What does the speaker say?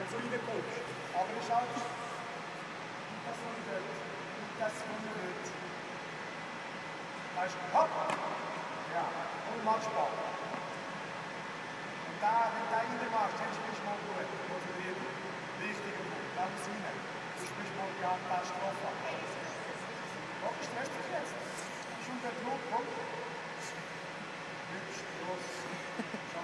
wenn du reinkommst. Aber es ist halt das, was ich will. Das, was ich will. Weißt du, hopp! Ja, und machst Ball. Und da, wenn du da reinmachst, dann spielst du mal gut. Motiviert. Wichtiger Punkt. Da muss rein. Du spielst mal die Hand da Strophe ab. Oh, stresst dich jetzt. Schon der Druck, komm. Hübsch, los.